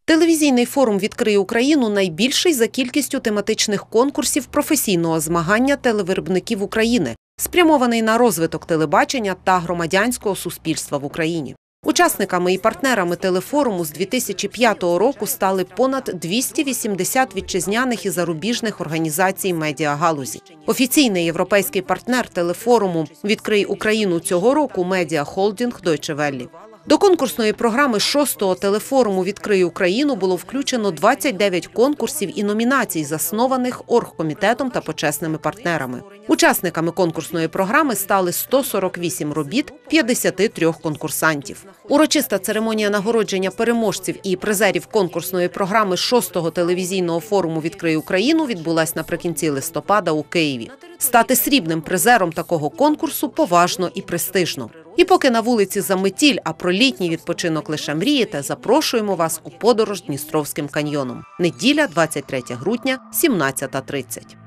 Телевізійний форум «Відкрий Україну» – найбільший за кількістю тематичних конкурсів професійного змагання телевиробників України, спрямований на розвиток телебачення та громадянського суспільства в Україні. Учасниками і партнерами телефоруму з 2005 року стали понад 280 вітчизняних і зарубіжних організацій медіагалузі. Офіційний європейський партнер телефоруму «Відкрий Україну» цього року – медіахолдинг Deutsche Welle. До конкурсної програми 6-го телефоруму «Відкрий Україну» було включено 29 конкурсів і номінацій, заснованих оргкомітетом та почесними партнерами. Учасниками конкурсної програми стали 148 робіт 53 конкурсантів. Урочиста церемонія нагородження переможців і призерів конкурсної програми 6-го телевізійного форуму «Відкрий Україну» відбулась наприкінці листопада у Києві. Стати срібним призером такого конкурсу поважно і престижно. І поки на вулиці заметіль, а про літній відпочинок лише мрієте, запрошуємо вас у подорож Дністровським каньйоном. Неділя, 23 грудня, 17:30.